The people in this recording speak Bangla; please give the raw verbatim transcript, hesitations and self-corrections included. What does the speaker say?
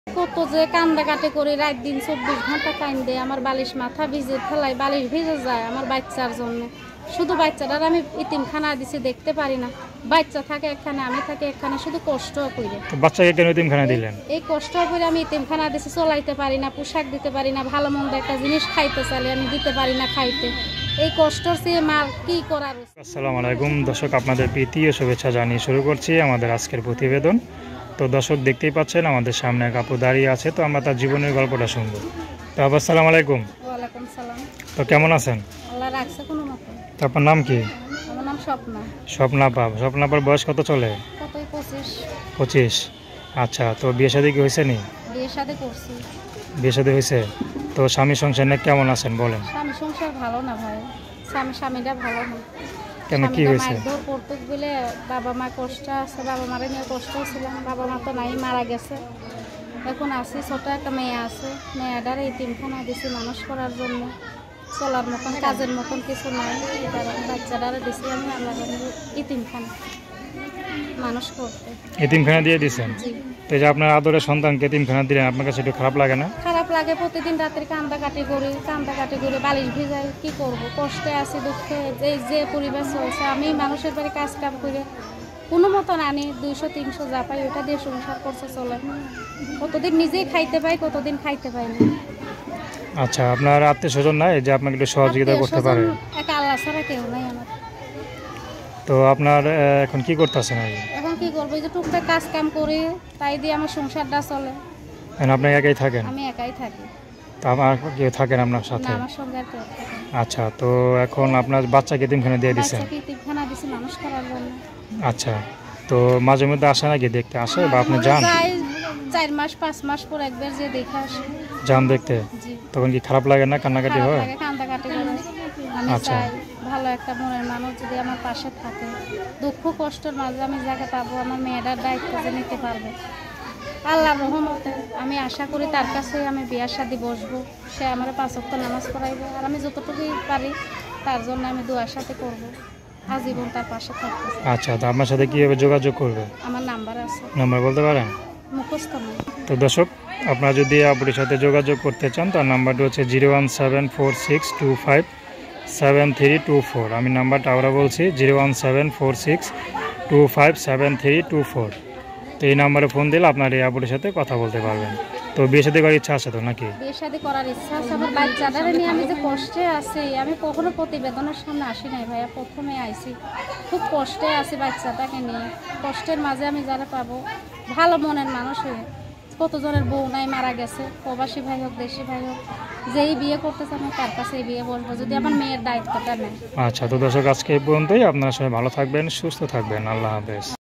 কত যে কান্দাকাটি করে রাত দিন চব্বিশ ঘন্টা কান্দে, আমার বালিশ মাথা ভিজে ফেলাই, বালিশ ভিজে যায় আমার বাচ্চার জন্য। শুধু বাচ্চাটার আমি ইতিমখানা দিছি, দেখতে পারি না। বাচ্চা থাকে এখানে, আমি থাকি এখানে, শুধু কষ্ট করে। বাচ্চাকে কেন ইতিমখানা দিলেন? এই কষ্ট করে আমি ইতিমখানা দিছি, চলাইতে পারি না, পোশাক দিতে পারি না, ভালো মন্দ একটা জিনিস খাইতে চাইলে আমি দিতে পারি না খাইতে। এই কষ্টর চেয়ে মার কি করার। আসসালামু আলাইকুম দর্শক, আপনাদের প্রীতি ও শুভেচ্ছা জানিয়ে শুরু করছি আমাদের আজকের প্রতিবেদন। তো দর্শক দেখতেই পাচ্ছেন আমাদের সামনে এক আপু দাঁড়িয়ে আছে, তো আমরা তার জীবনের গল্পটা শুনবো। তো আপু আসসালামু আলাইকুম। ওয়ালাইকুম সালাম। তো কেমন আছেন? আল্লাহ রাখছে কোনো মতো। তো আপনার নাম কি? আমার নাম স্বপ্না। স্বপ্না আপা। স্বপ্না আপার বয়স কত চলে? কতই পঁচিশ। পঁচিশ। আচ্ছা, তো বিয়ে শাদী কি হয়েছে নি? বিয়ে শাদী করছি। বিয়ে শাদী হয়েছে। তো স্বামী সংসার নিয়ে কেমন আছেন বলেন? স্বামী সংসার ভালো না ভাই, স্বামী স্বামীটা ভালো না। কেন, কি হয়েছে? মারধর করতে বলে বাবা মা কষ্ট আছে, বাবা মারা নিয়ে কষ্ট ছিলাম। বাবা মা তো নাই, মারা গেছে। এখন আছি, ছোট একটা মেয়ে আছে, মেয়েটার ইতিমখানা দিছি মানুষ করার জন্য। চলার মতন কাজের মতন কিছু নাই, কারণ বাচ্চাটারে দিছি আমি আল্লাহ ইতিমখানা মানুষ করতে। ইতিমখানা দিয়ে দিয়েছেন? তো যে আপনার আদরের সন্তানকে ইতিমখানা দিলেন, আপনার কাছে একটু খারাপ লাগে না? খারাপ লাগে, প্রতিদিন রাত্রে কান্দা কাটি করি, কান্দা কাটি করে বালিশ ভিজাই। কি করব, কষ্টে আছি, দুঃখে। যে যে পরিবেশ চলছে, আমি মানুষের বাড়ি কাজ কাম করে কোনো মতন আনি, দুইশো তিনশো যা পাই ওটা দিয়ে সংসার করছে চলে। কতদিন নিজেই খাইতে পাই, কতদিন খাইতে পাই না। আচ্ছা, আপনার আত্মীয় স্বজন নাই যে আপনাকে একটু সহযোগিতা করতে পারে? একা আল্লাহ ছাড়া কেউ নাই আমার। তো আপনার এখন কি করতেছেন? এখন কি করবো, এই যে টুকটাক কাজ কাম করি, তাই দিয়ে আমার সংসারটা চলে। এখন আপনি একাই থাকেন? আমি একাই থাকি। তো আমার কেউ থাকেন আপনার সাথে? না, আমার সঙ্গে আর কেউ থাকে না। আচ্ছা, তো এখন আপনার বাচ্চাকে ইতিমখানা দিয়ে দিচ্ছেন? বাচ্চাকে ইতিমখানা দিছি মানুষ করার জন্য। আচ্ছা, তো মাঝে মধ্যে আসে নাকি দেখতে আসে বা আপনি যান? চার মাস পাঁচ মাস পর একবার যে দেখে আসে। যান দেখতে? তখন কি খারাপ লাগে না, কান্নাকাটি হয়? কান্দাকাটি করে। আমি চাই ভালো একটা মনের মানুষ যদি আমার পাশে থাকে, দুঃখ কষ্টের মাঝে আমি যাকে পাবো, আমার মেয়েটার দায়িত্ব যে নিতে পারবে। আল্লাহর রহমতে আমি আশা করি তার কাছে আমি বিয়ার শাদী বসবো, সে আমার পাঁচ ওয়াক্ত নামাজ পড়াইবে, আর আমি যতটুকুই পারি তার জন্য আমি দুয়ার সাথে করবো, আজীবন তার পাশে থাকবো। আচ্ছা, তো আপনার সাথে কীভাবে যোগাযোগ করবে? আমার নাম্বার আছে। নাম্বার বলতে পারেন? মুখস্থ না। তো দর্শক, আপনারা যদি আপুর সাথে যোগাযোগ করতে চান, তার নাম্বারটি হচ্ছে zero one seven four six two five seven three two four. আমি নাম্বারটা আবার বলছি, zero one seven four six two five seven three two four. তো এই নাম্বারে ফোন দিলে আপনার এই আপুর সাথে কথা বলতে পারবেন। তো বিয়ে শাদী করার ইচ্ছা আছে তো নাকি? বিয়ে শাদী করার ইচ্ছা আছে, আমার বাচ্চাদের নিয়ে আমি যে কষ্টে আছি, আমি কখনো প্রতিবেদনের সামনে আসি নাই ভাইয়া, প্রথমে আইছি। খুব কষ্টে আছি বাচ্চাটাকে নিয়ে, কষ্টের মাঝে আমি যারা পাবো ভালো মনের মানুষ হয়ে। কতজনের বউ নাই, মারা গেছে, প্রবাসী ভাই হোক দেশি ভাই হোক, যেই বিয়ে করতেছে আমি তার কাছে বিয়ে বলবো, যদি আমার মেয়ের দায়িত্বটা নেয়। আচ্ছা, তো দর্শক আজকে এই পর্যন্তই। আপনারা সবাই ভালো থাকবেন, সুস্থ থাকবেন। আল্লাহ হাফেজ।